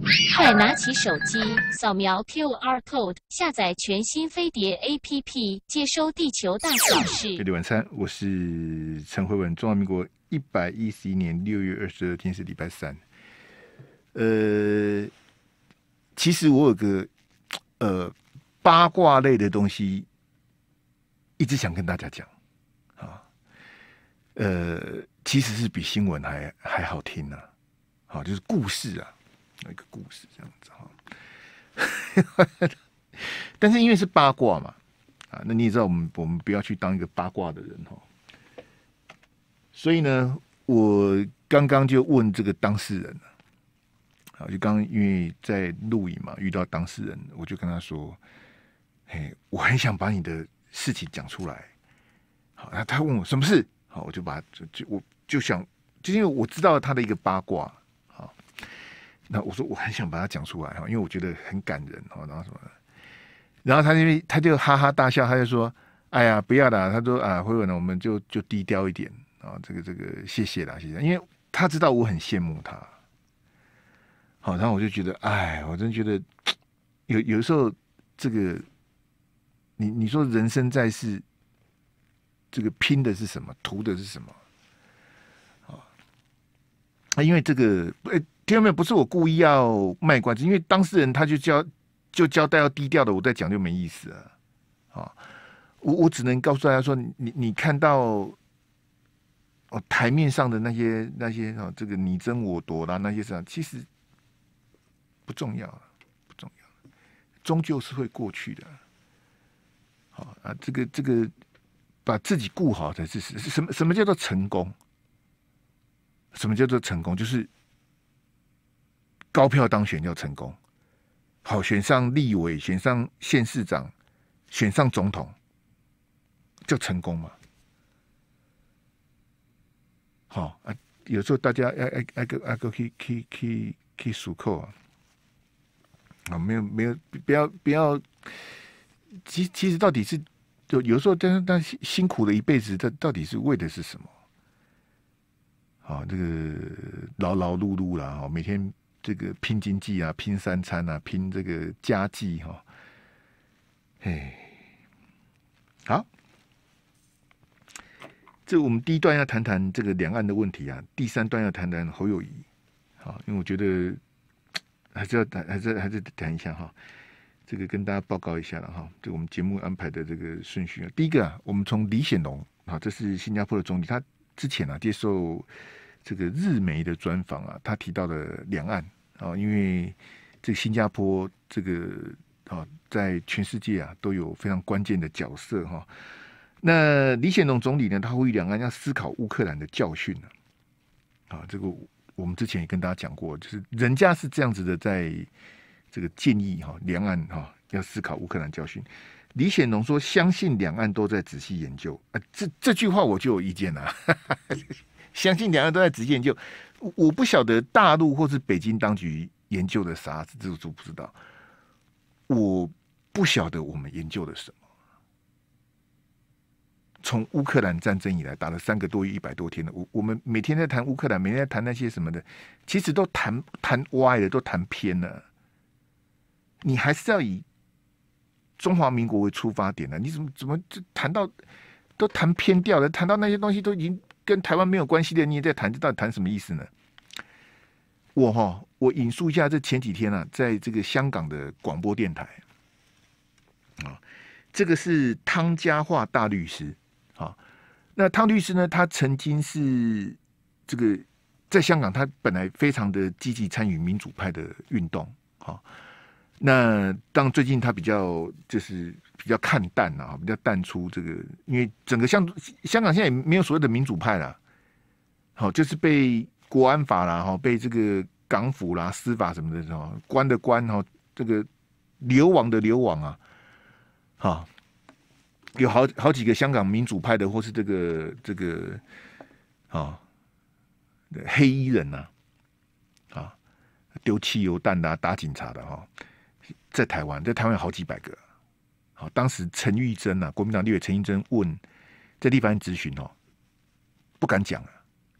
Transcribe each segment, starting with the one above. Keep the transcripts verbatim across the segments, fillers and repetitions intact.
快拿起手机，扫描 Q R code， 下载全新飞碟 A P P， 接收地球大小事。 飞碟晚餐，我是陈慧文。中华民国一百一十一年六月二十二天是礼拜三。呃，其实我有个呃八卦类的东西，一直想跟大家讲啊。呃，其实是比新闻还还好听呢、啊。好，就是故事啊。一个故事这样子哈，但是因为是八卦嘛，啊，那你也知道我们我们不要去当一个八卦的人哈，所以呢，我刚刚就问这个当事人啊，就刚刚因为在录影嘛，遇到当事人，我就跟他说，嘿，我很想把你的事情讲出来，好，那他问我什么事，好，我就把就就我就想，就因为我知道他的一个八卦。那我说我很想把它讲出来哈，因为我觉得很感人哈，然后什么的，然后他就他就哈哈大笑，他就说：“哎呀，不要啦。”他说：“啊，辉文呢，我们就就低调一点啊，这个这个谢谢啦，谢谢。”因为他知道我很羡慕他，好，然后我就觉得，哎，我真觉得有有时候这个，你你说人生在世，这个拼的是什么，图的是什么？啊，因为这个，呃，听到没有？不是我故意要卖关子，因为当事人他就交就交代要低调的，我再讲就没意思了。啊，我我只能告诉大家说，你你看到哦台面上的那些那些啊，这个你争我夺啦，那些事其实不重要，不重要，终究是会过去的。好啊，这个这个把自己顾好才是什么？什么叫做成功？什么叫做成功？就是高票当选叫成功，好，选上立委，选上县市长，选上总统，叫成功嘛？好啊，有时候大家要爱爱个爱个去去去去数扣啊，啊，没有没有，不要不要，其其实到底是就有时候，但是但辛苦了一辈子，这到底是为的是什么？啊，这个劳劳碌碌啦，哈，每天这个拼经济啊，拼三餐啊，拼这个家计哈，哎，好，这我们第一段要谈谈这个两岸的问题啊，第三段要谈谈侯友宜，好，因为我觉得还是要谈，还是还是谈一下哈，这个跟大家报告一下了哈，这个我们节目安排的这个顺序啊，第一个啊，我们从李显龙啊，这是新加坡的总理，他之前啊接受这个日媒的专访啊，他提到了两岸啊，因为这个新加坡这个啊，在全世界啊都有非常关键的角色哈。那李显龙总理呢，他呼吁两岸要思考乌克兰的教训呢。啊，这个我们之前也跟大家讲过，就是人家是这样子的，在这个建议哈，两岸哈要思考乌克兰教训。李显龙说：“相信两岸都在仔细研究。”啊，这这句话我就有意见了。相信两岸都在仔细研究，我不晓得大陆或是北京当局研究的啥子，这个我不知道。我不晓得我们研究了什么。从乌克兰战争以来，打了三个多月、一百多天了。我我们每天在谈乌克兰，每天在谈那些什么的，其实都谈谈歪了，都谈偏了。你还是要以中华民国为出发点的，你怎么怎么就谈到都谈偏掉了？谈到那些东西都已经跟台湾没有关系的，你也在谈，这到底谈什么意思呢？我哈，我引述一下，这前几天啊，在这个香港的广播电台啊，这个是汤家骅大律师啊。那汤律师呢，他曾经是这个在香港，他本来非常的积极参与民主派的运动啊。那当最近他比较就是比较看淡啊，比较淡出这个，因为整个香香港现在也没有所谓的民主派啦，好，就是被国安法啦，哈，被这个港府啦、司法什么的，哈，关的关，哈，这个流亡的流亡啊，哈，有好好几个香港民主派的，或是这个这个啊黑衣人呐、啊，啊，丢汽油弹的、啊、打警察的哈、啊。在台湾，在台湾有好几百个。好，当时陈玉珍啊，国民党立委陈玉珍问，在立法院质询哦，不敢讲啊，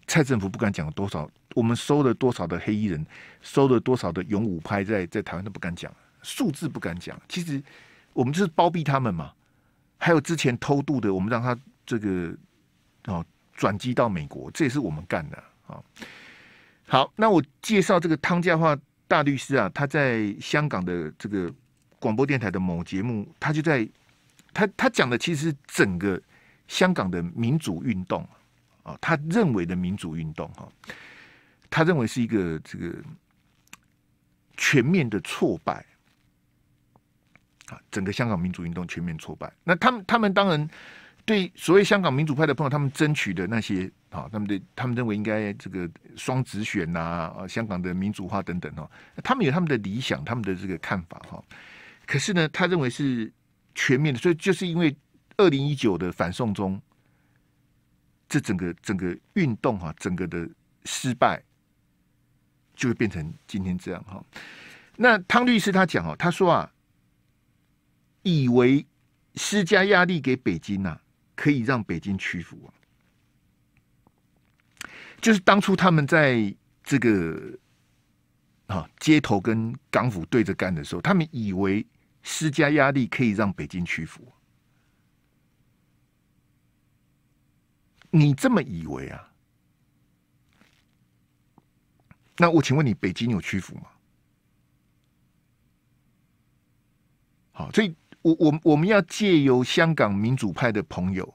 蔡政府不敢讲多少，我们收了多少的黑衣人，收了多少的勇武派在在台湾都不敢讲，数字不敢讲。其实我们就是包庇他们嘛。还有之前偷渡的，我们让他这个哦转机到美国，这也是我们干的啊。好，那我介绍这个汤家骅大律师啊，他在香港的这个广播电台的某节目，他就在他他讲的其实是整个香港的民主运动啊，他认为的民主运动哈，他认为是一个这个全面的挫败。啊，整个香港民主运动全面挫败。那他们，他们当然对所谓香港民主派的朋友，他们争取的那些啊，他们的他们认为应该这个双直选呐、啊，啊，香港的民主化等等哦，他们有他们的理想，他们的这个看法哈。可是呢，他认为是全面的，所以就是因为二零一九的反送中，这整个整个运动哈、啊，整个的失败，就会变成今天这样哈。那汤律师他讲哦，他说啊。以为施加压力给北京啊，可以让北京屈服啊。就是当初他们在这个啊街头跟港府对着干的时候，他们以为施加压力可以让北京屈服。你这么以为啊？那我请问你，北京有屈服吗？好，所以。我我我们要借由香港民主派的朋友，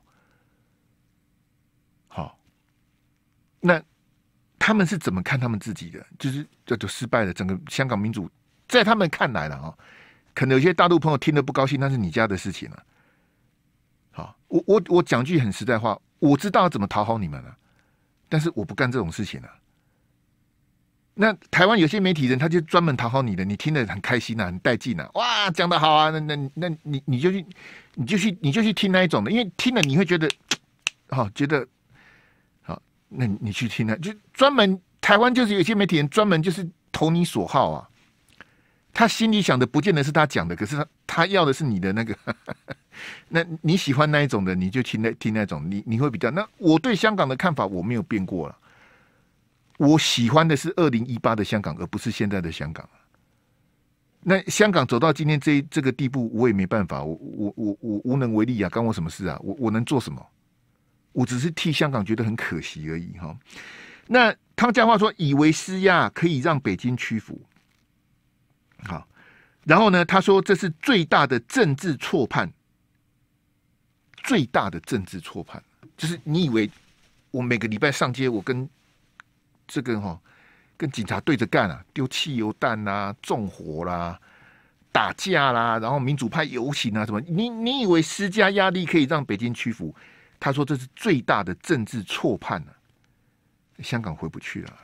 好，那他们是怎么看他们自己的？就是这就失败了，整个香港民主在他们看来了啊，可能有些大陆朋友听得不高兴，那是你家的事情了。好，我我我讲句很实在话，我知道怎么讨好你们了，但是我不干这种事情了。那台湾有些媒体人，他就专门讨好你的，你听得很开心啊，很带劲啊，哇，讲得好啊，那那那你你就去，你就去，你就去听那一种的，因为听了你会觉得，好、哦，觉得，好，那你去听那，就专门台湾就是有些媒体人专门就是投你所好啊，他心里想的不见得是他讲的，可是他他要的是你的那个，那你喜欢那一种的，你就听那听那种，你你会比较。那我对香港的看法我没有变过了。我喜欢的是二零一八的香港，而不是现在的香港。那香港走到今天这这个地步，我也没办法，我我我我无能为力啊，干我什么事啊？我我能做什么？我只是替香港觉得很可惜而已哈。那汤家骅说，以为施压可以让北京屈服，好，然后呢，他说这是最大的政治错判，最大的政治错判，就是你以为我每个礼拜上街，我跟这个哈、哦，跟警察对着干啊，丢汽油弹啦、纵火啦、打架啦，然后民主派游行啊什么，你你以为施加压力可以让北京屈服？他说这是最大的政治错判啊，香港回不去了。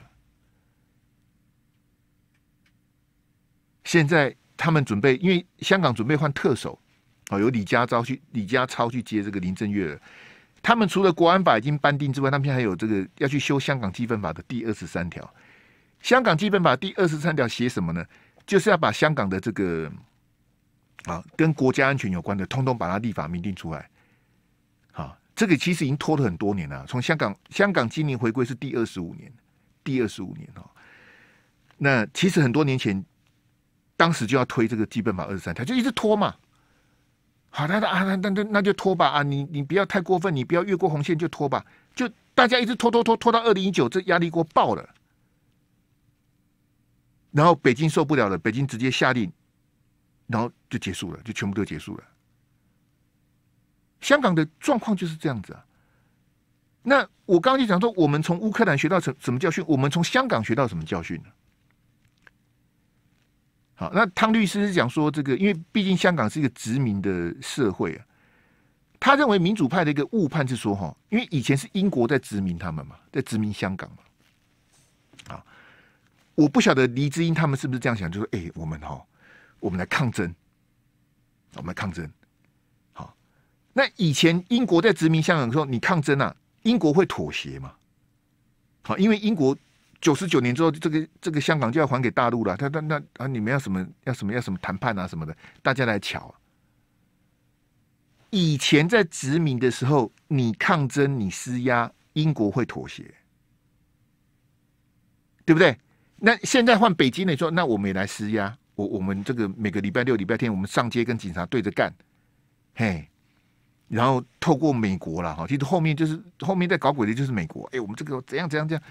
现在他们准备，因为香港准备换特首，哦，由李家超去李家超去接这个林郑月娥。他们除了国安法已经颁定之外，他们现在还有这个要去修香港基本法的第二十三条。香港基本法第二十三条写什么呢？就是要把香港的这个啊跟国家安全有关的，通通把它立法明定出来。啊，这个其实已经拖了很多年了。从香港香港今年回归是第二十五年，第二十五年哦。那其实很多年前，当时就要推这个基本法二十三条，就一直拖嘛。好，那啊，那那那就拖吧啊！你你不要太过分，你不要越过红线就拖吧，就大家一直拖拖拖拖到二零一九，这压力锅爆了，然后北京受不了了，北京直接下令，然后就结束了，就全部都结束了。香港的状况就是这样子啊。那我刚刚就讲说，我们从乌克兰学到什什么教训？我们从香港学到什么教训呢？好，那汤律师是讲说，这个因为毕竟香港是一个殖民的社会啊，他认为民主派的一个误判是说，哈，因为以前是英国在殖民他们嘛，在殖民香港嘛，啊，我不晓得黎智英他们是不是这样想，就说，哎、欸，我们哈，我们来抗争，我们来抗争，好，那以前英国在殖民香港的时候，你抗争啊，英国会妥协嘛？好，因为英国。九十九年之后，这个这个香港就要还给大陆了。他那那啊，你们要什么要什么要什么谈判啊什么的，大家来瞧、啊。以前在殖民的时候，你抗争你施压，英国会妥协。 对不对？那现在换北京了，说那我们也来施压，我我们这个每个礼拜六、礼拜天，我们上街跟警察对着干，嘿，然后透过美国啦，哈，其实后面就是后面在搞鬼的就是美国，哎，我们这个怎样怎样怎样，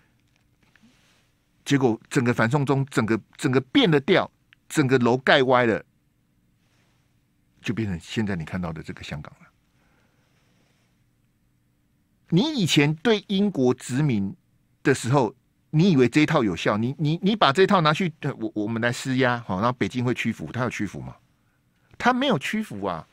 结果整个反送中，整个整个变了调，整个楼盖歪了，就变成现在你看到的这个香港了。你以前对英国殖民的时候，你以为这一套有效？你你你把这一套拿去，我我们来施压，好，然后北京会屈服？他有屈服吗？他没有屈服啊！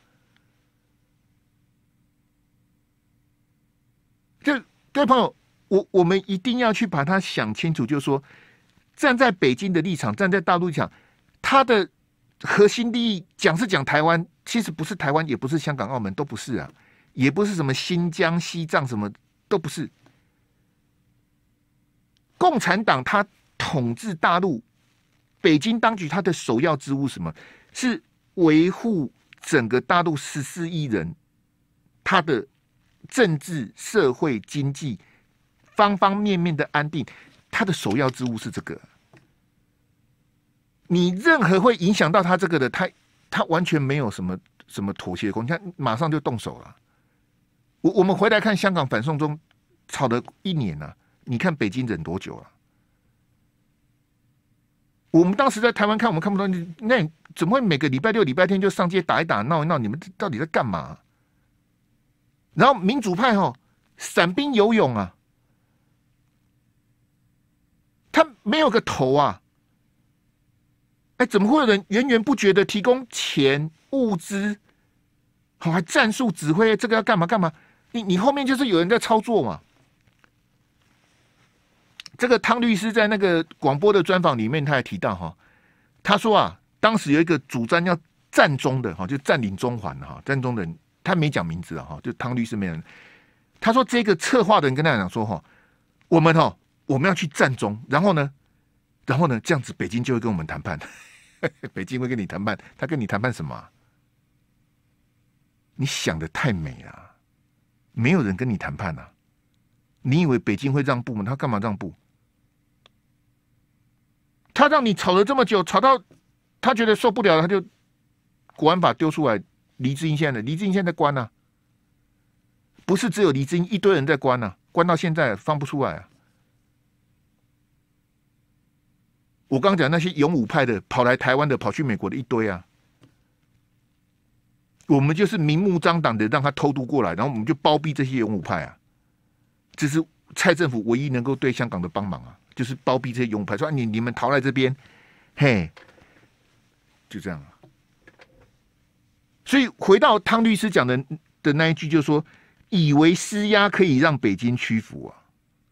就各位朋友，我我们一定要去把它想清楚，就是说，站在北京的立场，站在大陆立场，他的核心利益讲是讲台湾，其实不是台湾，也不是香港、澳门，都不是啊，也不是什么新疆、西藏，什么都不是。共产党他统治大陆，北京当局他的首要之务是什么？是维护整个大陆十四亿人他的政治、社会、经济方方面面的安定，他的首要之务是这个。你任何会影响到他这个的，他他完全没有什么什么妥协的空间，他马上就动手了。我我们回来看香港反送中吵了一年了、啊。你看北京忍多久了？我们当时在台湾看，我们看不到，那你怎么会每个礼拜六、礼拜天就上街打一打、闹一闹？你们到底在干嘛？然后民主派哦，散兵游勇啊，他没有个头啊！哎，怎么会有人源源不绝的提供钱、物资，好，还战术指挥这个要干嘛干嘛？你你后面就是有人在操作嘛？这个汤律师在那个广播的专访里面，他也提到哈，他说啊，当时有一个主张要占中的哈，就占领中环哈，占中的人他没讲名字啊哈，就汤律师没人。他说这个策划的人跟他讲说哈，我们哈我们要去占中，然后呢，然后呢这样子北京就会跟我们谈判，北京会跟你谈判，他跟你谈判什么、啊？你想的太美了，没有人跟你谈判啊！你以为北京会让步吗？他干嘛让步？他让你吵了这么久，吵到他觉得受不了了，他就国安法丢出来，黎智英现在的黎智英现在关啊，不是只有黎智英，一堆人在关啊，关到现在放不出来啊。我刚刚讲那些勇武派的跑来台湾的，跑去美国的一堆啊，我们就是明目张胆的让他偷渡过来，然后我们就包庇这些勇武派啊，这是蔡政府唯一能够对香港的帮忙啊。就是包庇这些勇武派，说、啊、你你们逃来这边，嘿，就这样啊。所以回到汤律师讲的的那一句，就是说，以为施压可以让北京屈服啊，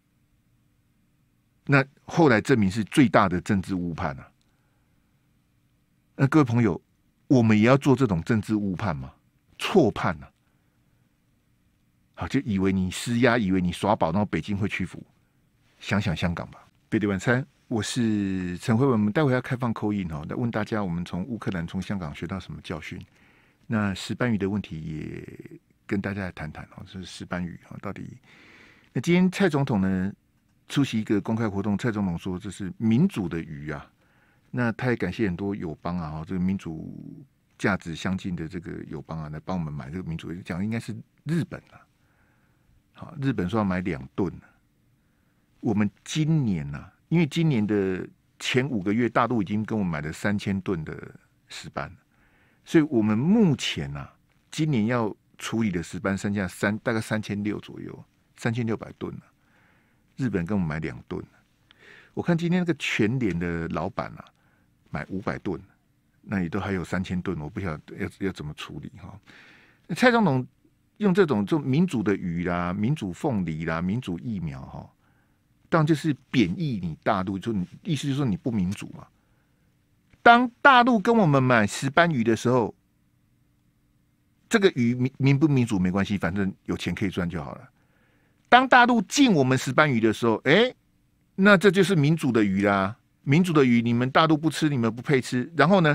那后来证明是最大的政治误判啊。那各位朋友，我们也要做这种政治误判吗？错判啊！好，就以为你施压，以为你耍宝，然后北京会屈服。想想香港吧。贝蒂晚餐，我是陈慧文。我们待会要开放call in哦，来问大家，我们从乌克兰、从香港学到什么教训？那石斑鱼的问题也跟大家来谈谈哦，就是石斑鱼啊，到底？那今天蔡总统呢出席一个公开活动，蔡总统说这是民主的鱼啊。那他也感谢很多友邦啊，这个民主价值相近的这个友邦啊，来帮我们买这个民主。讲应该是日本啊，好，日本说要买两吨。我们今年啊，因为今年的前五个月，大陆已经跟我们买了三千吨的石斑，所以我们目前啊，今年要处理的石斑剩下三大概三千六左右，三千六百吨啊。日本跟我们买两吨，我看今天那个全联的老板啊，买五百吨，那也都还有三千吨，我不晓得要要怎么处理哈。蔡总统用这种就民主的鱼啦、民主凤梨啦、民主疫苗哈。当然就是贬义你大陆，就你意思就是说你不民主嘛。当大陆跟我们买石斑鱼的时候，这个鱼民民不民主没关系，反正有钱可以赚就好了。当大陆禁我们石斑鱼的时候，哎、欸，那这就是民主的鱼啦。民主的鱼你们大陆不吃，你们不配吃。然后呢，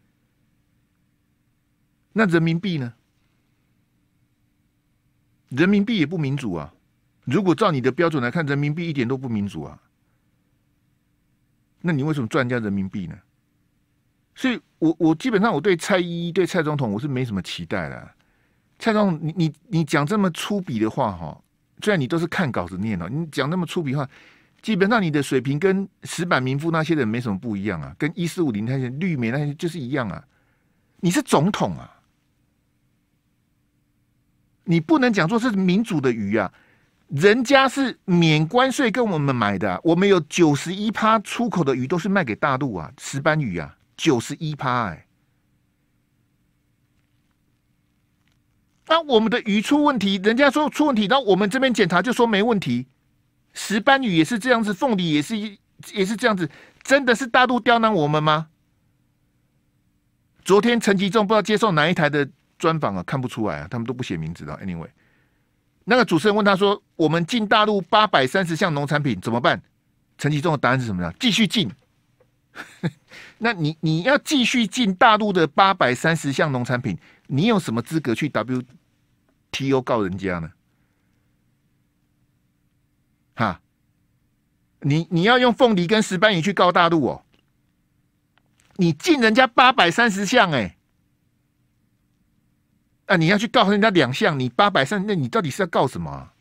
那人民币呢？人民币也不民主啊。如果照你的标准来看，人民币一点都不民主啊！ 那你为什么赚人家人民币呢？所以我我基本上我对蔡依依对蔡总统我是没什么期待的。蔡总统，你你你讲这么粗鄙的话哈，虽然你都是看稿子念哦，你讲那么粗鄙话，基本上你的水平跟石板民夫那些人没什么不一样啊，跟一四五零那些绿媒那些就是一样啊。你是总统啊，你不能讲说是民主的鱼啊，人家是免关税跟我们买的、啊，我们有九十一趴出口的鱼都是卖给大陆啊，石斑鱼啊，九十一趴哎。那我们的鱼出问题，人家说出问题，那我们这边检查就说没问题。石斑鱼也是这样子，凤梨也是也是这样子，真的是大陆刁难我们吗？昨天陈吉仲不知道接受哪一台的专访啊，看不出来啊，他们都不写名字的。Anyway， 那个主持人问他说：“我们进大陆八百三十项农产品怎么办？”陈吉仲的答案是什么呢？继续进。那你你要继续进大陆的八百三十项农产品，你有什么资格去 W T O 告人家呢？哈，你你要用凤梨跟石斑鱼去告大陆哦？你进人家八百三十项哎，啊，你要去告人家两项，你八百三，那你到底是要告什么、啊？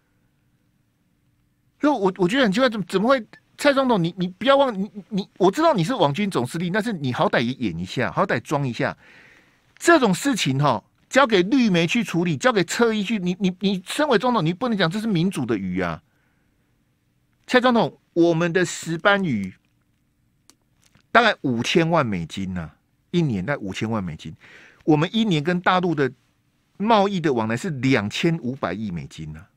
所以我我觉得很奇怪，怎么怎么会？蔡总统，你你不要忘你你，我知道你是网军总司令，但是你好歹也演一下，好歹装一下。这种事情哈、哦，交给绿媒去处理，交给侧翼去，你你你身为总统，你不能讲这是民主的鱼啊。蔡总统，我们的石斑鱼大概五千万美金呐、啊，一年大概五千万美金。我们一年跟大陆的贸易的往来是两千五百亿美金呐、啊。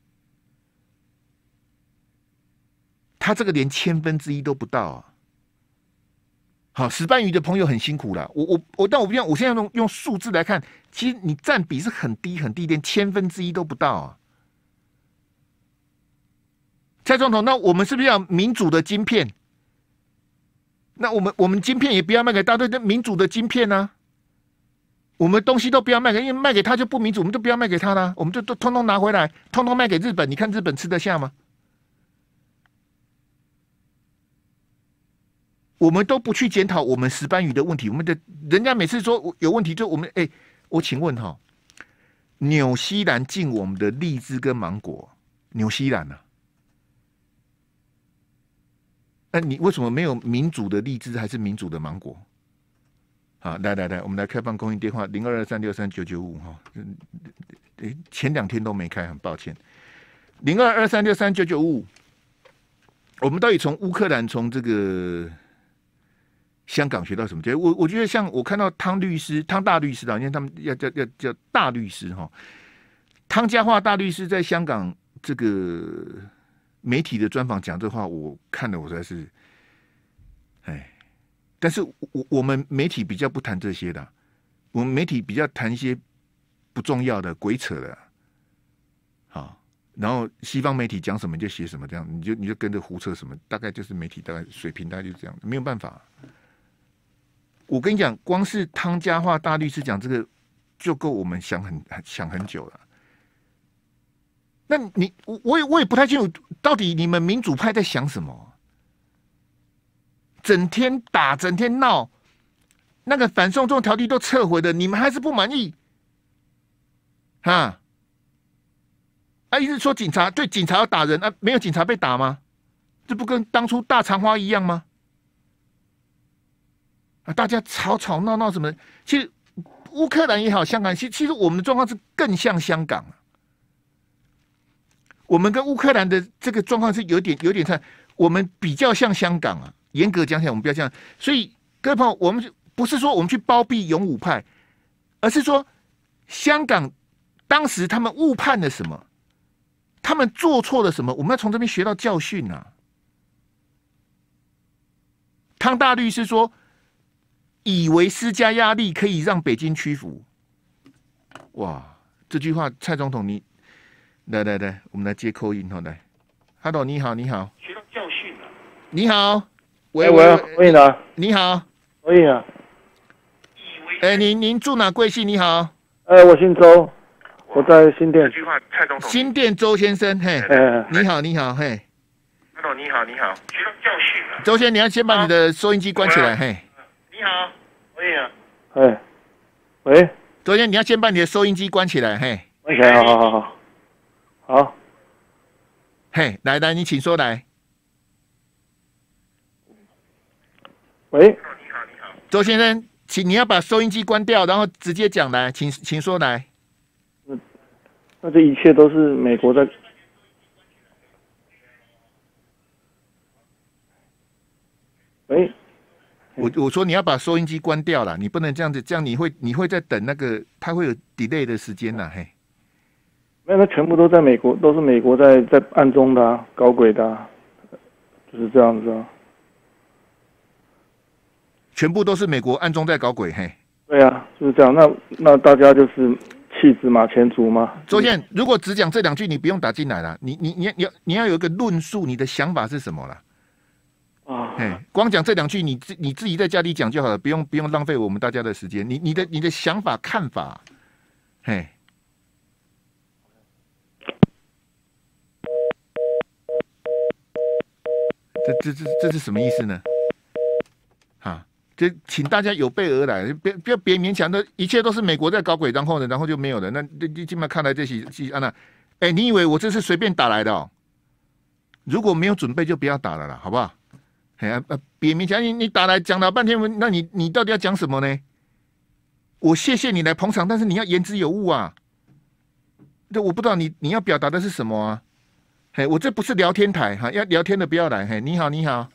他这个连千分之一都不到啊！好，石斑鱼的朋友很辛苦了。我我我，但我不用，我现在用用数字来看，其实你占比是很低很低，连千分之一都不到啊！蔡总统，那我们是不是要民主的晶片？那我们我们晶片也不要卖给大队的民主的晶片啊！我们东西都不要卖给，因为卖给他就不民主，我们就不要卖给他啦，我们就都通通拿回来，通通卖给日本。你看日本吃得下吗？我们都不去检讨我们石斑鱼的问题，我们的人家每次说有问题，就我们哎、欸，我请问哈，纽西兰进我们的荔枝跟芒果，纽西兰呢、啊？那、啊、你为什么没有民主的荔枝还是民主的芒果？好，来来来，我们来开放公益电话零二二三六三九九五哈，前两天都没开，很抱歉，零二二三六三九九五，我们到底从乌克兰从这个。香港学到什么？我我觉得像我看到汤律师、汤大律师的，因为他们要叫要叫大律师哈，汤家骅大律师在香港这个媒体的专访讲这话，我看了我实在是，哎，但是我我们媒体比较不谈这些的，我们媒体比较谈一些不重要的鬼扯的，好，然后西方媒体讲什么就写什么，这样你就你就跟着胡扯什么，大概就是媒体大概水平大概就是这样，没有办法。我跟你讲，光是汤家骅大律师讲这个，就够我们想很想很久了。那你我我也我也不太清楚，到底你们民主派在想什么？整天打，整天闹，那个反送中条例都撤回的，你们还是不满意？啊？啊，一直说警察对警察要打人啊，没有警察被打吗？这不跟当初大长花一样吗？啊，大家吵吵闹闹什么？其实乌克兰也好，香港其其实我们的状况是更像香港啊。我们跟乌克兰的这个状况是有点有点差，我们比较像香港啊。严格讲起来，我们比较像。所以各位朋友，我们不是说我们去包庇勇武派，而是说香港当时他们误判了什么，他们做错了什么，我们要从这边学到教训啊。汤大律师说。以为施加压力可以让北京屈服，哇！这句话，蔡总统你来来来，我们来接扣音，好来 ，Hello， 你好，你好，学到教训了，你好，喂喂喂呢？ 你好， 喂啊， 哎、欸，您您住哪？贵姓？你好， 呃，我姓周，我在新店。 这句话，蔡总统，新店周先生，嘿， 哎， 你好，你好，嘿 ，Hello， 你好，你好，学到教训了。 周先，你要先把你的收音机关起来，嘿。 你好，喂啊。 哎，喂。 周先，你要先把你的收音机关起来，嘿。 关起来，好好好好。好。 嘿，来来，你请说来。 喂。 你好，你好。 周先生，请你要把收音机关掉，然后直接讲来，请请说来。 那那这一切都是美国在。喂。 我我说你要把收音机关掉了，你不能这样子，这样你会你会在等那个，它会有 delay 的时间呐，嘿。 没有，那全部都在美国，都是美国在在暗中的、啊、搞鬼的、啊，就是这样子啊。 全部都是美国暗中在搞鬼，嘿。 对啊，就是这样。那那大家就是弃子马前卒嘛。 周宪，如果只讲这两句，你不用打进来了，你你你你要你要有一个论述，你的想法是什么了？ 啊， 嘿，光讲这两句，你自你自己在家里讲就好了，不用不用浪费我们大家的时间。你你的你的想法看法，嘿。这这这这是什么意思呢？哈，这请大家有备而来，别不要别勉强的，一切都是美国在搞鬼，然后呢，然后就没有了。那这这今麦看来这些是安娜，哎，你以为我这是随便打来的哦？如果没有准备，就不要打了啦，好不好？哎呀，别勉强你，你打来讲了半天，那你你到底要讲什么呢？我谢谢你来捧场，但是你要言之有物啊。这我不知道你你要表达的是什么啊？嘿，我这不是聊天台哈，要聊天的不要来。嘿，你好，你好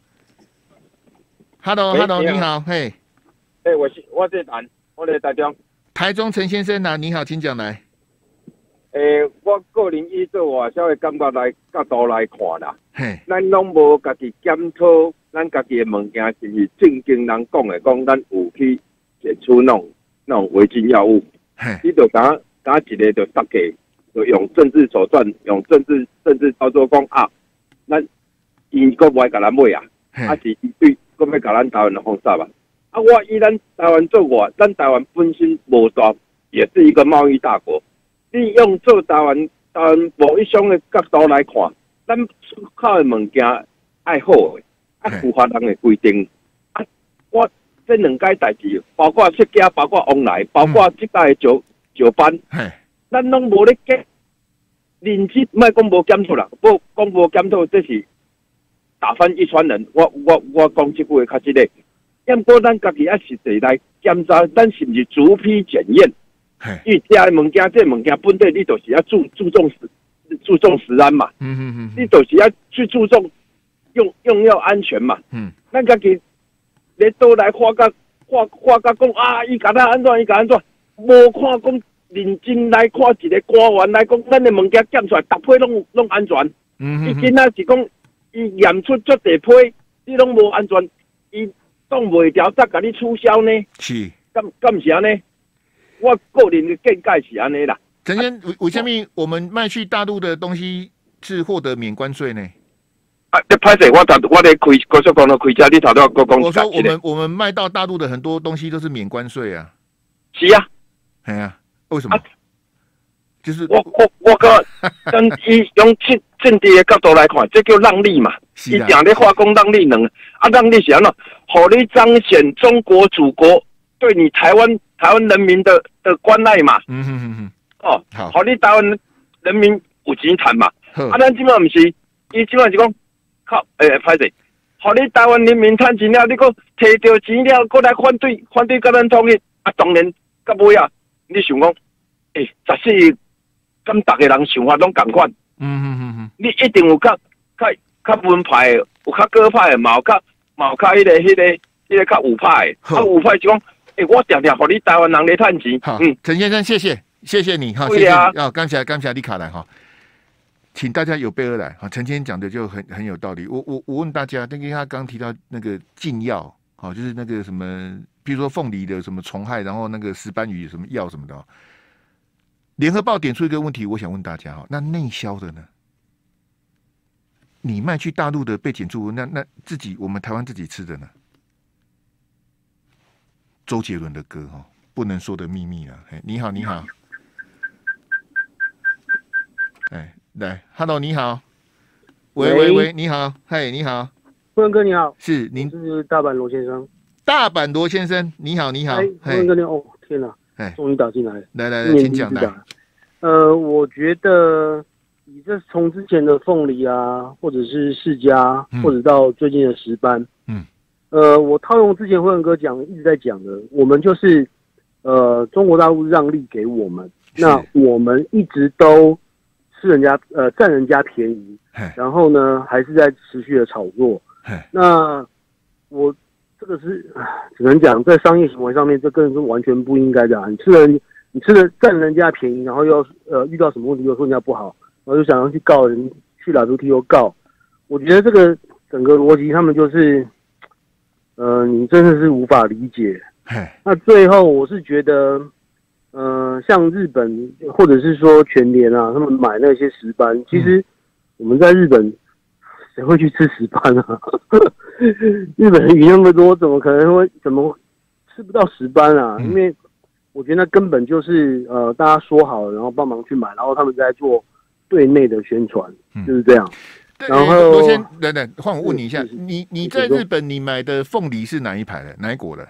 ，Hello Hello， 你好，嘿， 哎，我是我是谈，我在台中。 台中陈先生啊，你好，请讲来。 诶，我个人以做外销的感觉来角度来看啦， 嘿， 咱拢无家己检讨，咱家己的物件是不是正经人讲的，讲咱有去检出那种那种违禁药物， 嘿， 你就讲讲一个就杀给，就用政治手段，用政治政治操作讲啊，咱伊个不爱甲咱买啊，啊是伊对个要甲咱台湾人封杀吧？啊，我以咱台湾做外，咱台湾本身无大，也是一个贸易大国。你用做台湾台湾贸易商的角度来看，咱出口的物件爱好的，啊符合人的规定。啊，我这两件代志，包括设计，包括往来，包括即摆的酒酒班，咱拢无咧检认真，莫讲无检讨啦，无讲无检讨，这是打翻一船人。我我我讲即句话较真个，要不过咱家己啊实际来检查，咱是毋是逐批检验？因为食的物件，这物件本地你就是要注注重食注重食安嘛，嗯嗯嗯，你就是要去注重用用药安全嘛，嗯，咱家己你倒来画甲画画甲讲啊，伊甲咱安怎，伊甲安怎，无看讲认真来看一个官员来讲，咱的物件检出来，逐批拢拢安全，嗯，伊今仔是讲伊验出足地批，你拢无安全，伊挡袂条，则甲你取消呢？ 是， 敢敢是安尼？我个人的见解是安尼啦。 陈先生，为什么我们卖去大陆的东西是获得免关税呢？ 啊，你拍摄我头我咧开高速公路开车，你头头我讲。 我说我们我们卖到大陆的很多东西都是免关税啊。 是啊， 哎呀、啊，为什么？啊、就是我我我个跟以用政政治的角度来看，这叫让利嘛。伊讲咧话讲让利能啊，让利是安怎？好你彰显中国祖国对你台湾。台湾人民的的关爱嘛，嗯哼哼哼，哦，好，好，你台湾人民有钱赚嘛，啊，咱即摆毋是，伊即摆是讲靠，诶、欸，歹势，好，你台湾人民赚钱了，你佫摕到钱了，佫来反对反对甲咱统一，啊，当然，到尾啊，你想讲，诶、欸，十四，敢逐个人想法拢共款，嗯哼哼哼，你一定有较较较温派的，有较鸽派的，嘛有较嘛有较迄、那个迄、那个迄、那个较右派的，啊，右派是讲。欸、我常常和你台湾人来赚钱。 好，嗯，陈先生，谢谢，谢谢你哈，谢谢你啊，刚才刚才你卡来哈，请大家有备而来哈。陈先生讲的就很很有道理。我我我问大家，那个他刚提到那个禁药，好，就是那个什么，比如说凤梨的什么虫害，然后那个石斑鱼什么药什么的。联合报点出一个问题，我想问大家哈，那内销的呢？你卖去大陆的被检出，那那自己我们台湾自己吃的呢？周杰伦的歌哈，不能说的秘密啊！哎，你好，你好，哎，来 ，Hello， 你好， 喂喂喂，你好，嗨，你好， 辉文哥你好， 是您是大阪罗先生。 大阪罗先生，你好，你好， 辉文哥你好，哦天哪，终于打进来了， 来来来，请讲来。 呃，我觉得以这从之前的凤梨啊，或者是世家，嗯、或者到最近的石斑，嗯，呃，我套用之前辉文哥讲一直在讲的，我们就是呃中国大陆让利给我们，那我们一直都吃人家呃占人家便宜，然后呢还是在持续的炒作，那我这个是只能讲在商业行为上面，这更是完全不应该的、啊。你吃人。你吃了占人家便宜，然后又呃遇到什么问题又说人家不好，然后又想要去告人，去 W T O 告，我觉得这个整个逻辑他们就是，呃，你真的是无法理解。那最后我是觉得，呃，像日本或者是说全联啊，他们买那些石斑，其实我们在日本谁会去吃石斑啊？日本人鱼那么多，怎么可能会怎么吃不到石斑啊？因为我觉得那根本就是呃，大家说好了，然后帮忙去买，然后他们在做对内的宣传，嗯、就是这样。然后， 罗先，等等，换我问你一下，你你在日本你买的凤梨是哪一排的？哪一国的？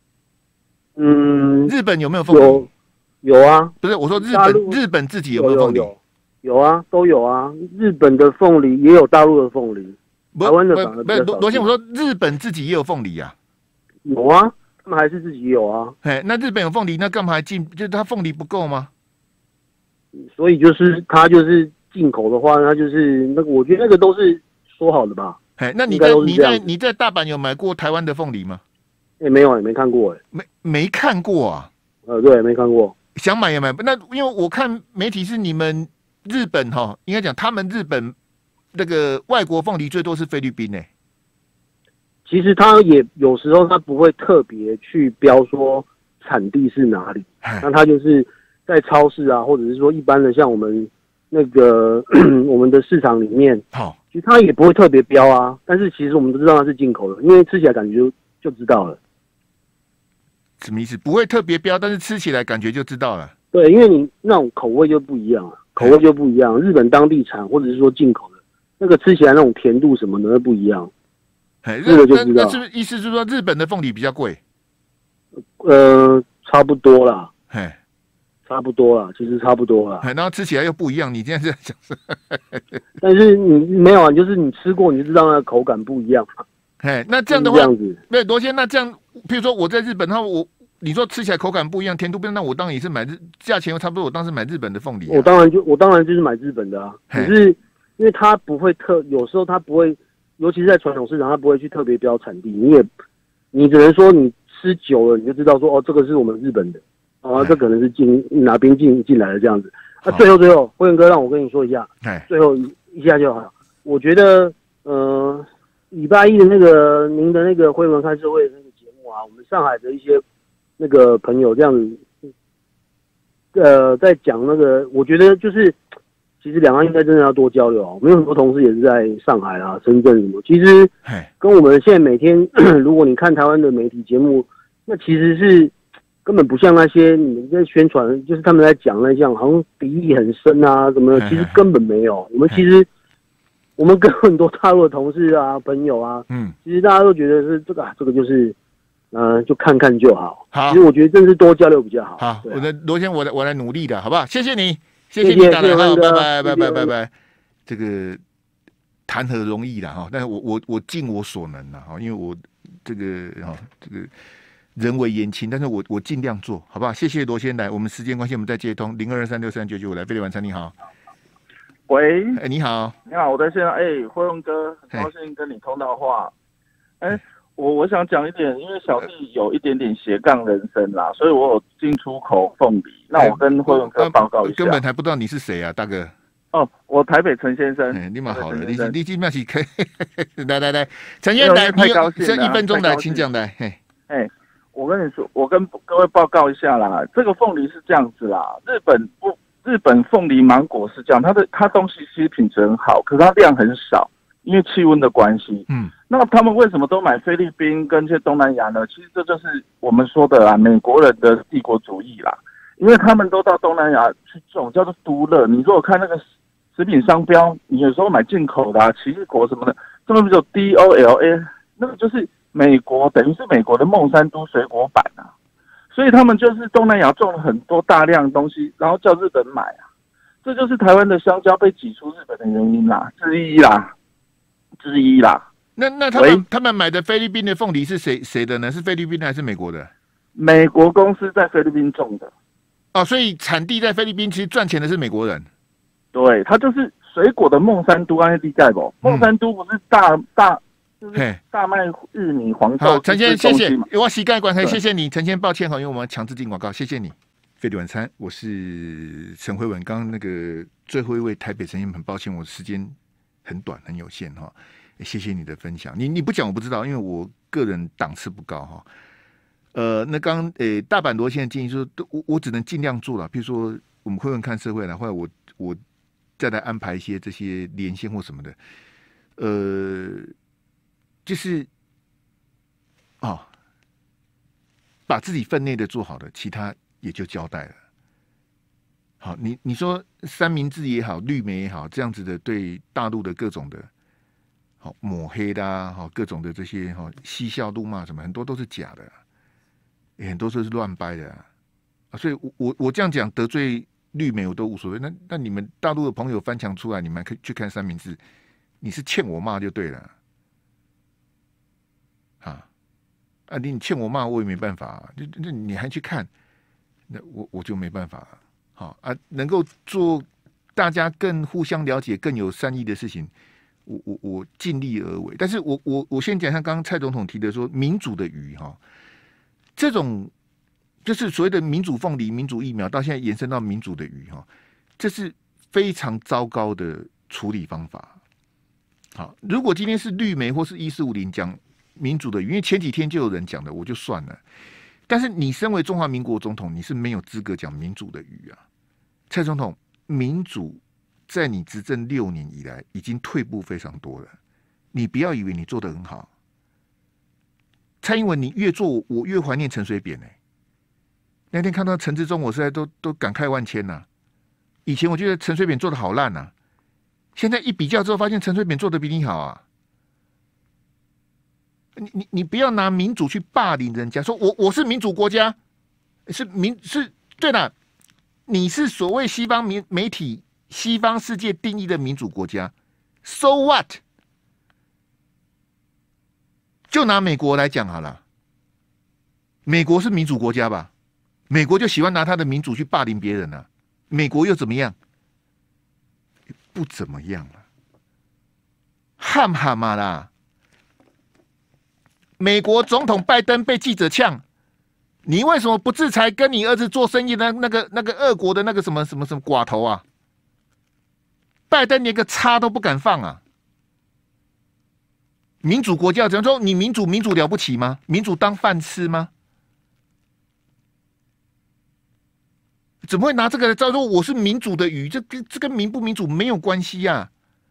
嗯， 日本有没有凤梨？ 有，有啊。 不是，我说日本日本自己有没有凤梨？ 有, 有, 有, 有啊，都有啊。日本的凤梨也有大陆的凤梨，台湾的反而比较少。 罗罗先，我说日本自己也有凤梨啊。 有啊。他们还是自己有啊， 哎，那日本有凤梨，那干嘛还进？就是他凤梨不够吗？ 所以就是他就是进口的话，他就是那个，我觉得那个都是说好的吧。 哎，那你在你在你在大阪有买过台湾的凤梨吗？ 哎，没有，也没看过，哎， 没没看过啊。 呃，对，没看过。 想买也买不，那因为我看媒体是你们日本哈，应该讲他们日本那个外国凤梨最多是菲律宾呢、欸。 其实他也有时候他不会特别去标说产地是哪里，那他就是在超市啊，或者是说一般的像我们那个我们的市场里面，好，其实他也不会特别标啊。但是其实我们都知道它是进口的，因为吃起来感觉就就知道了。 什么意思？不会特别标，但是吃起来感觉就知道了。 对，因为你那种口味就不一样了，口味就不一样。日本当地产或者是说进口的，那个吃起来那种甜度什么的不一样。 这个就知道，那是不是意思是说日本的凤梨比较贵？ 呃，差不多啦，嘿，差不多啦，其实差不多啦。 然后吃起来又不一样，你现在是在讲什么？ 但是你没有啊，就是你吃过你就知道那个口感不一样嘛。 嘿，那这样的话，对罗先，那这样，譬如说我在日本，那我你说吃起来口感不一样，甜度不一样，那我当然也是买日，价钱又差不多，我当时买日本的凤梨、啊。 我当然就我当然就是买日本的啊，可是因为它不会特，有时候它不会。尤其是在传统市场，它不会去特别标产地，你也，你只能说你吃久了，你就知道说哦，这个是我们日本的，哦，这可能是进哪边进进来的这样子。那、啊、最后最后，辉文哥让我跟你说一下，最后一一下就好。我觉得，呃，礼拜一的那个您的那个辉文开社会的那个节目啊，我们上海的一些那个朋友这样子，呃，在讲那个，我觉得就是。其实两岸应该真的要多交流啊！我们有很多同事也是在上海啊、深圳什么。其实跟我们现在每天，如果你看台湾的媒体节目，那其实是根本不像那些你们在宣传，就是他们在讲那样，好像敌意很深啊什么的。其实根本没有。我们其实我们跟很多大陆的同事啊、朋友啊，嗯，其实大家都觉得是这个，啊、这个就是，呃，就看看就好。好，其实我觉得真是多交流比较好。 好， 啊、 我的罗先，我来我来努力的，好不好？谢谢你。谢谢你打来哈，拜拜拜拜拜拜。这个谈何容易啦哈，但是我我我尽我所能啦哈，因为我这个哈这个人为言轻，但是我我尽量做好不好？谢谢罗先来，我们时间关系，我们再接通零二二三六三九九来，飞利晚餐你好， 喂， 哎、欸、你好， 你好，我在线上，哎、欸，辉荣哥，很高兴跟你通到话，哎、欸。我我想讲一点，因为小弟有一点点斜杠人生啦，所以我有进出口凤梨。那我跟辉文哥报告一下， 根本还不知道你是谁啊，大哥。 哦，我台北陈先生， 欸、你蛮好的，你你今麦是可以来来来，陈先生来， 太高兴了， 这一分钟来，请讲来。嘿， 哎，我跟你说，我跟各位报告一下啦，这个凤梨是这样子啦，日本不，日本凤梨芒果是这样，它的它东西其实品质很好，可是它量很少。因为气温的关系，嗯，那他们为什么都买菲律宾跟这些东南亚呢？其实这就是我们说的啦，美国人的帝国主义啦。因为他们都到东南亚去种，叫做都乐。你如果看那个食品商标，你有时候买进口的啊，奇异果什么的，这边不就 D O L A， 那个就是美国，等于是美国的孟山都水果版啊。所以他们就是东南亚种了很多大量的东西，然后叫日本买啊，这就是台湾的香蕉被挤出日本的原因啦，之一啦，之一啦。 那那他们他们买的菲律宾的凤梨是谁谁的呢？是菲律宾的还是美国的？ 美国公司在菲律宾种的。 哦，所以产地在菲律宾，其实赚钱的是美国人。 对，它就是水果的孟山都，安利盖不？孟山都不是大大。就是大麦、玉米、黄豆。 好，陈先生，谢谢。我膝盖关黑，谢谢你，陈先生，抱歉哈，因为我们强制进广告，谢谢你。飞碟晚餐，我是陈辉文。刚刚那个最后一位台北陈先，很抱歉，我时间很短，很有限哈。谢谢你的分享，你你不讲我不知道，因为我个人档次不高哈。呃，那刚诶、欸、大阪罗现在建议说，我我只能尽量做了，比如说我们辉文看社会了，后来我我再来安排一些这些连线或什么的，呃。就是哦，把自己分内的做好了，其他也就交代了。好，你你说三明治也好，绿媒也好，这样子的对大陆的各种的，好抹黑的啊，好各种的这些哈嬉笑怒骂什么，很多都是假的、啊，也很多都是乱掰的啊。啊所以我我我这样讲得罪绿媒我都无所谓。那那你们大陆的朋友翻墙出来，你们可以去看三明治，你是欠我骂就对了。啊，啊！你欠我骂，我也没办法、啊。那那你还去看，那我我就没办法了。好啊，能够做大家更互相了解、更有善意的事情，我我我尽力而为。但是我我我先讲一下，刚刚蔡总统提的说民主的鱼哈，这种就是所谓的民主凤梨、民主疫苗，到现在延伸到民主的鱼哈，这是非常糟糕的处理方法。好，如果今天是绿媒或是一四五零讲。民主的鱼，因为前几天就有人讲的，我就算了。但是你身为中华民国总统，你是没有资格讲民主的鱼啊，蔡总统。民主在你执政六年以来已经退步非常多了，你不要以为你做得很好。蔡英文，你越做我越怀念陈水扁呢、欸。那天看到陈志忠，我实在都都感慨万千呐、啊。以前我觉得陈水扁做得好烂呐、啊，现在一比较之后，发现陈水扁做得比你好啊。你你你不要拿民主去霸凌人家，说我我是民主国家，是民是对的，你是所谓西方媒媒体西方世界定义的民主国家 ，so what？ 就拿美国来讲好了，美国是民主国家吧？美国就喜欢拿他的民主去霸凌别人啊，美国又怎么样？不怎么样了，汉哈嘛啦。美国总统拜登被记者呛，你为什么不制裁跟你儿子做生意的那个那个俄国的那个什么什么什么寡头啊？拜登连个叉都不敢放啊！民主国家怎么说？你民主民主了不起吗？民主当饭吃吗？怎么会拿这个来招说我是民主的鱼？这跟这跟民不民主没有关系呀、啊。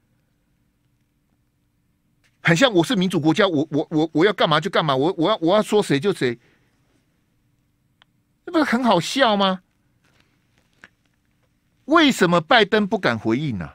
很像我是民主国家，我我我我要干嘛就干嘛，我我要我要说谁就谁，这不是很好笑吗？为什么拜登不敢回应呢、啊？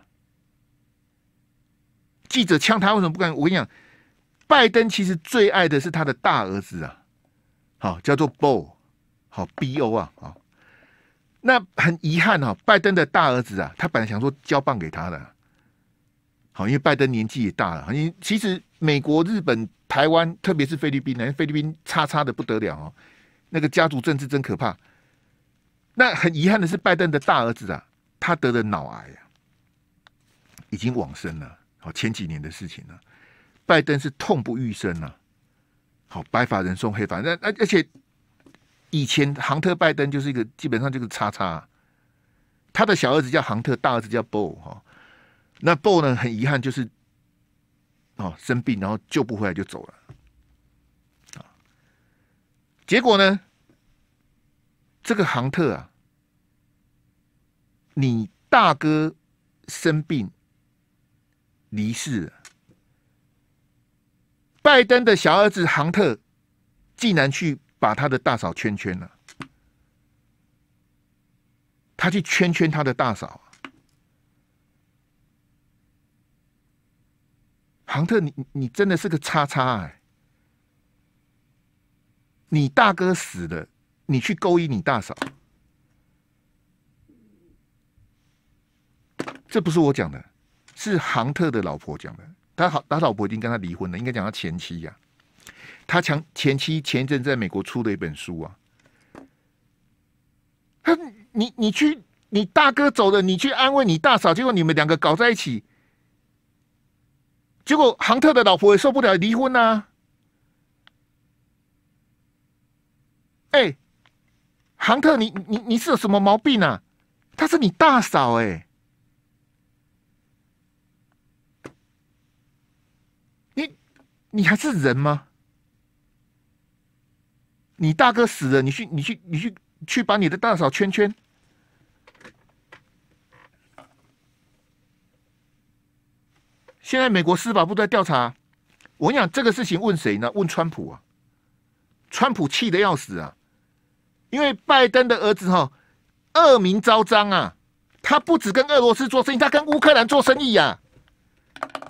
记者呛他为什么不敢？我跟你讲，拜登其实最爱的是他的大儿子啊，好叫做 Bo， 好 B O 啊，好。那很遗憾啊，拜登的大儿子啊，他本来想说交棒给他的。好，因为拜登年纪也大了。因为其实美国、日本、台湾，特别是菲律宾呢，菲律宾叉叉的不得了哦，那个家族政治真可怕。那很遗憾的是，拜登的大儿子啊，他得了脑癌啊，已经往生了。好，前几年的事情了。拜登是痛不欲生啊。好，白发人送黑发，那而且以前杭特拜登就是一个基本上就是叉叉、啊，他的小儿子叫杭特，大儿子叫 Bo 哈。那 Bo 呢？很遗憾，就是哦生病，然后救不回来就走了。啊，结果呢，这个杭特啊，你大哥生病离世了，拜登的小儿子杭特竟然去把他的大嫂圈圈了，他去圈圈他的大嫂。 杭特，你你真的是个叉叉哎、欸！你大哥死了，你去勾引你大嫂，这不是我讲的，是杭特的老婆讲的。他好，他老婆已经跟他离婚了，应该讲他前妻呀、啊。他前前妻前一阵在美国出了一本书啊。他你你去，你大哥走了，你去安慰你大嫂，结果你们两个搞在一起，结果杭特的老婆也受不了，离婚啊。哎、欸，杭特，你你你是有什么毛病啊？她是你大嫂哎、欸，你你还是人吗？你大哥死了，你去你去你去去把你的大嫂圈圈。现在美国司法部在调查，我跟你讲这个事情问谁呢？问川普啊，川普气得要死啊！因为拜登的儿子哈、哦、恶名昭彰啊，他不只跟俄罗斯做生意，他跟乌克兰做生意呀、啊。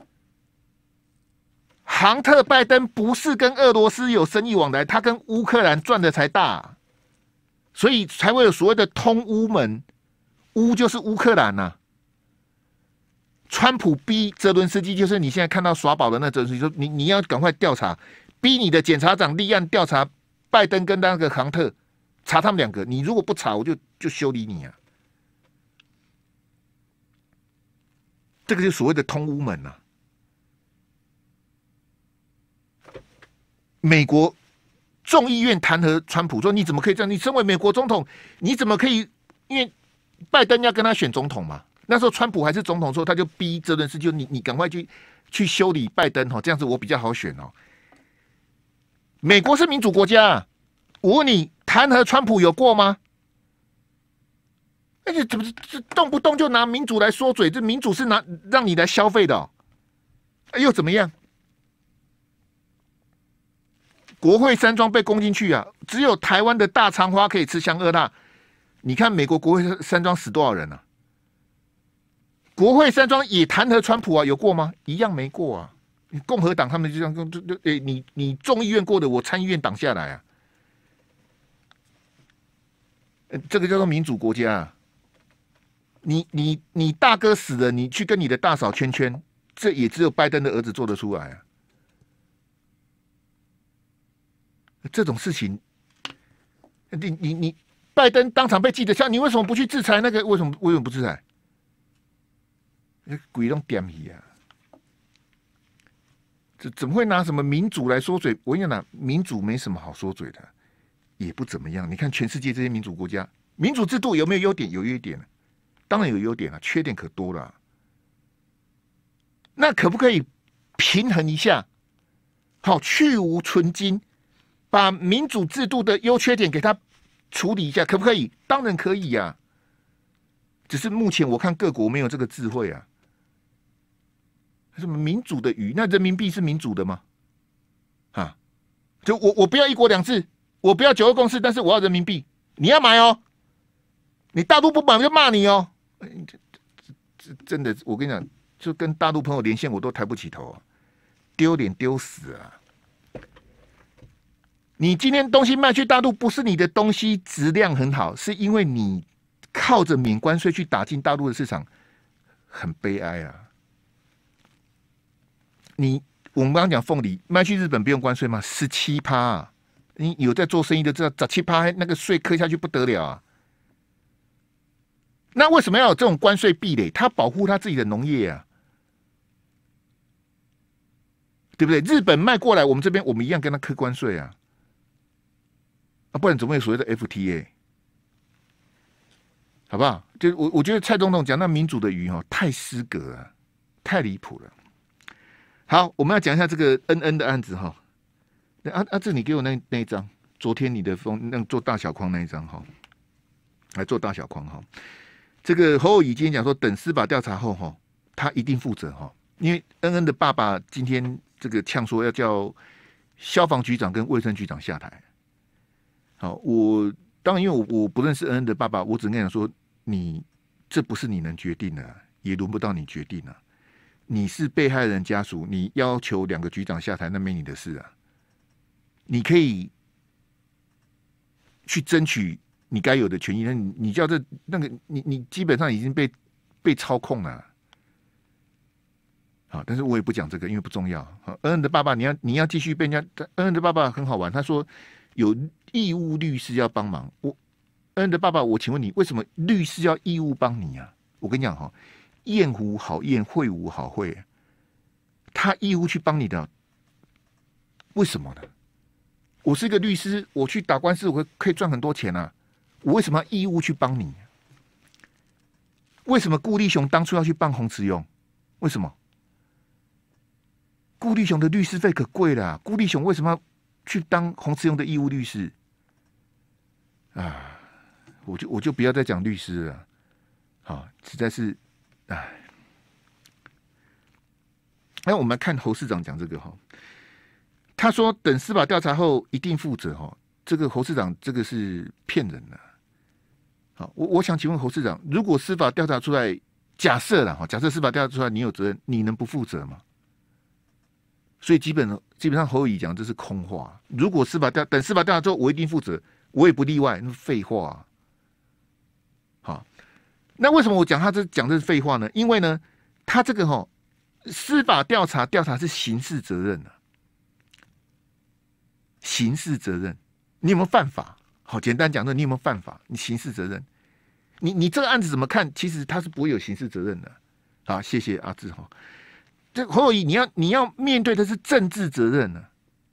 杭特拜登不是跟俄罗斯有生意往来，他跟乌克兰赚的才大、啊，所以才会有所谓的通乌门，乌就是乌克兰呐、啊。川普逼泽伦斯基，就是你现在看到耍宝的那泽伦斯基，说你你要赶快调查，逼你的检察长立案调查拜登跟那个杭特。查他们两个，你如果不查，我就就修理你啊！这个就是所谓的通乌门啊。美国众议院弹劾川普说：“你怎么可以这样？你身为美国总统，你怎么可以？因为拜登要跟他选总统嘛。那时候川普还是总统的时候，他就逼泽伦斯基，就你你赶快去去修理拜登哦，这样子我比较好选哦。美国是民主国家、啊，我问你。”弹劾川普有过吗？而且怎么这动不动就拿民主来说嘴？这民主是拿让你来消费的、哦，又怎么样？国会山庄被攻进去啊，只有台湾的大长花可以吃香二辣。你看美国国会山庄死多少人啊？国会山庄也弹劾川普啊，有过吗？一样没过啊。共和党他们就这样，就就诶，你你众议院过的，我参议院挡下来啊。这个叫做民主国家、啊。你你你大哥死了，你去跟你的大嫂圈圈，这也只有拜登的儿子做得出来啊。这种事情，你你你，拜登当场被记者呛，你为什么不去制裁那个？为什么为什么不制裁？鬼都点皮啊！这怎么会拿什么民主来说嘴？我跟你讲，民主没什么好说嘴的。也不怎么样，你看全世界这些民主国家，民主制度有没有优点？有优点，当然有优点了，缺点可多了。那可不可以平衡一下？好，去无存菁，把民主制度的优缺点给它处理一下，可不可以？当然可以呀、啊。只是目前我看各国没有这个智慧啊。什么民主的鱼？那人民币是民主的吗？啊，就我我不要一国两制。我不要九二共识，但是我要人民币，你要买哦。你大陆不买，我就骂你哦。这这真的，我跟你讲，就跟大陆朋友连线，我都抬不起头啊，丢脸丢死啊！你今天东西卖去大陆，不是你的东西质量很好，是因为你靠着免关税去打进大陆的市场，很悲哀啊。你我们刚刚讲凤梨卖去日本不用关税吗？十七趴啊！你有在做生意的知道，十七趴那个税磕下去不得了啊！那为什么要有这种关税壁垒？他保护他自己的农业啊，对不对？日本卖过来，我们这边我们一样跟他课关税啊，啊，不然怎么会有所谓的 F T A？ 好不好？就我我觉得蔡总统讲那民主的鱼哈、哦，太失格了，太离谱了。好，我们要讲一下这个恩恩的案子哈、哦。啊啊！这你给我那那一张，昨天你的封那做大小框那一张哈，来做大小框哈。这个侯友宜今天讲说，等司法调查后哈，他一定负责哈。因为恩恩的爸爸今天这个呛说要叫消防局长跟卫生局长下台。好，我当然因为我我不认识恩恩的爸爸，我只能跟你讲说，你这不是你能决定的，也轮不到你决定了。 你是被害人家属，你要求两个局长下台，那没你的事啊。你可以去争取你该有的权益，那你你叫这那个你你基本上已经被被操控了。好，但是我也不讲这个，因为不重要。恩恩的爸爸，你要你要继续被人家恩恩的爸爸很好玩，他说有义务律师要帮忙。我恩恩的爸爸，我请问你，为什么律师要义务帮你啊？我跟你讲哈，验无好验，会无好会，他义务去帮你的，为什么呢？我是一个律师，我去打官司，我可以赚很多钱啊！我为什么要义务去帮你？为什么顾立雄当初要去帮洪慈庸？为什么？顾立雄的律师费可贵了、啊，顾立雄为什么要去当洪慈庸的义务律师？啊，我就我就不要再讲律师了，好，实在是，哎。那我们看侯市长讲这个哈。他说：“等司法调查后一定负责。”哈，这个侯市长这个是骗人的。好，我我想请问侯市长，如果司法调查出来，假设了哈，假设司法调查出来你有责任，你能不负责吗？所以基本基本上侯友宜讲这是空话。如果司法调等司法调查之后，我一定负责，我也不例外，那废话、啊。好，那为什么我讲他这讲这是废话呢？因为呢，他这个哈司法调查调查是刑事责任的、啊。刑事责任，你有没有犯法？好，简单讲的，你有没有犯法？你刑事责任，你你这个案子怎么看？其实他是不会有刑事责任的。好，谢谢阿志哈。这侯友宜，你要你要面对的是政治责任呢、啊。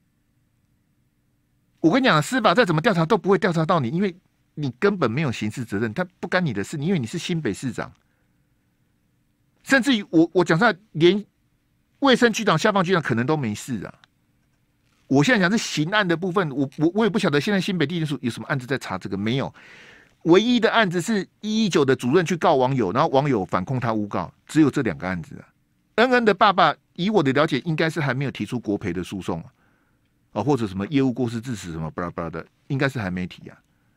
我跟你讲，司法再怎么调查都不会调查到你，因为你根本没有刑事责任，他不干你的事，因为你是新北市长。甚至于我我讲出来，连卫生局长、消防局长可能都没事啊。我现在讲是刑案的部分，我我我也不晓得现在新北地检署有什么案子在查这个，没有。唯一的案子是一一九的主任去告网友，然后网友反控他诬告，只有这两个案子啊。恩恩的爸爸，以我的了解，应该是还没有提出国赔的诉讼啊，哦，或者什么业务过失致死什么巴拉巴拉的，应该是还没提啊。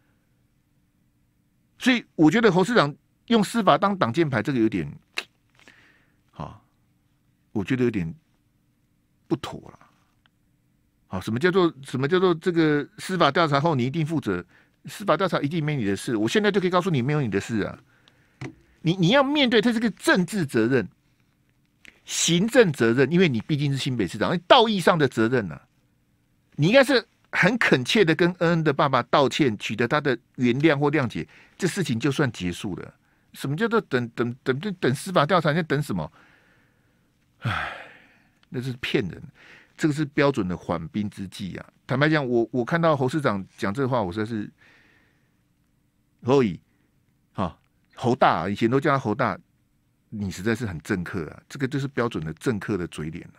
所以我觉得侯市长用司法当挡箭牌，这个有点，好，我觉得有点不妥了。好，什么叫做什么叫做这个司法调查后你一定负责？司法调查一定没你的事，我现在就可以告诉你没有你的事啊！你你要面对这是个政治责任、行政责任，因为你毕竟是新北市长，道义上的责任啊，你应该是很恳切的跟恩恩的爸爸道歉，取得他的原谅或谅解，这事情就算结束了。什么叫做等等等等等司法调查？你在等什么？唉，那是骗人。这个是标准的缓兵之计啊！坦白讲，我我看到侯市长讲这话，我实在是侯乙啊，侯大、啊，以前都叫他侯大，你实在是很政客啊！这个就是标准的政客的嘴脸啊！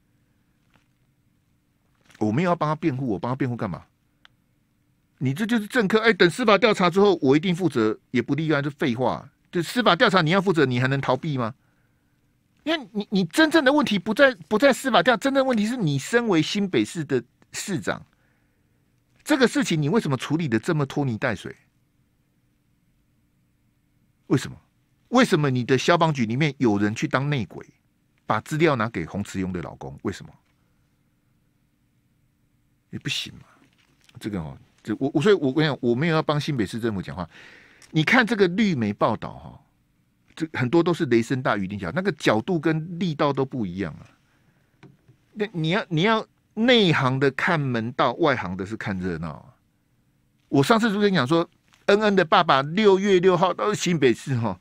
我没有要帮他辩护，我帮他辩护干嘛？你这就是政客！哎，等司法调查之后，我一定负责，也不例外，就废话。就司法调查你要负责，你还能逃避吗？因为你你真正的问题不在不在司法调查，真正的问题是你身为新北市的市长，这个事情你为什么处理的这么拖泥带水？为什么？为什么你的消防局里面有人去当内鬼，把资料拿给洪慈庸的老公？为什么？也不行嘛！这个哦，这我我所以我跟你讲，我没有要帮新北市政府讲话。你看这个绿媒报道哈、哦。这很多都是雷声大雨点小，那个角度跟力道都不一样啊。那你要你要内行的看门道，外行的是看热闹、啊。我上次就跟你讲说，恩恩的爸爸六月六号到新北市哈，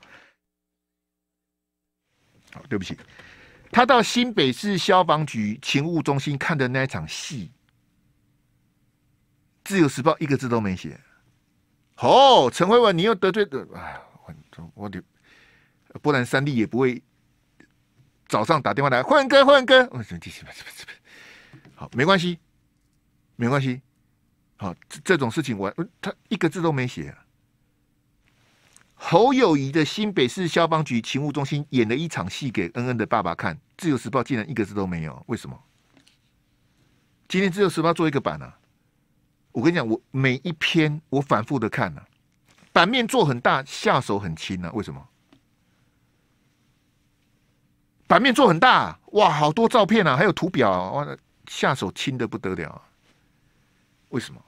好，对不起，他到新北市消防局勤务中心看的那一场戏，《自由时报》一个字都没写。哦，陈慧文，你又得罪的，哎，我我得。不然三立也不会早上打电话来，焕哥，焕哥，好，没关系，没关系，好，这, 这种事情我他一个字都没写、啊。侯友宜的新北市消防局勤务中心演了一场戏给恩恩的爸爸看，《自由时报》竟然一个字都没有，为什么？今天《自由时报》做一个版啊，我跟你讲，我每一篇我反复的看啊，版面做很大，下手很轻啊，为什么？ 版面做很大，哇，好多照片啊，还有图表啊，哇，下手轻的不得了、啊。为什么？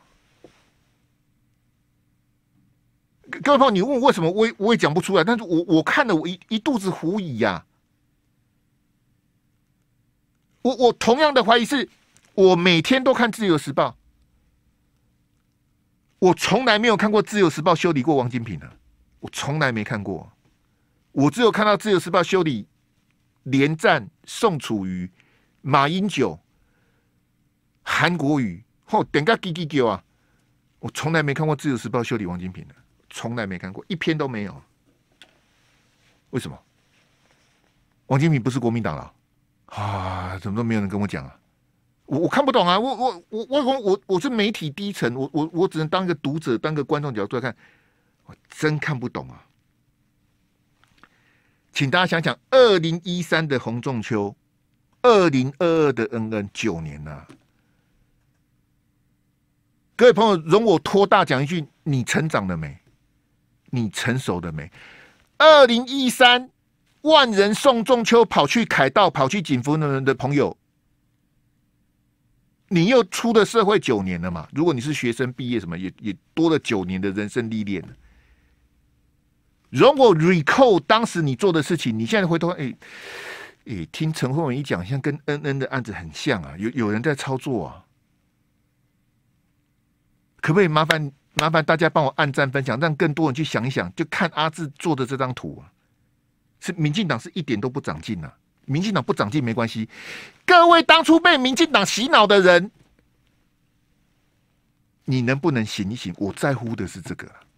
各位朋友，你问我为什么，我也我也讲不出来。但是我我看了，我一一肚子狐疑呀、啊。我我同样的怀疑是，我每天都看《自由时报》，我从来没有看过《自由时报》修理过王金平啊，我从来没看过。我只有看到《自由时报》修理连战、宋楚瑜、马英九、韩国瑜。后点个叽叽叫啊！我从来没看过《自由时报》修理王金平的，从来没看过，一篇都没有。为什么？王金平不是国民党了啊？怎么都没有人跟我讲啊？我我看不懂啊！我我我我我我是媒体低层，我我我只能当一个读者，当个观众角度来看，我真看不懂啊！请大家想想，二零一三的洪仲丘，二零二二的恩恩，九年了、啊。各位朋友，容我托大讲一句：你成长了没？你成熟了没？二零一三万人送仲丘跑去凯道、跑去景福的的朋友，你又出了社会九年了嘛？如果你是学生毕业，什么也也多了九年的人生历练了。容我 recall 当时你做的事情，你现在回头哎哎、欸欸，听陈慧文一讲，像跟恩恩的案子很像啊，有有人在操作啊。可不可以麻烦麻烦大家帮我按赞分享，让更多人去想一想，就看阿志做的这张图啊，是民进党是一点都不长进啊，民进党不长进没关系，各位当初被民进党洗脑的人，你能不能醒一醒？我在乎的是这个、啊。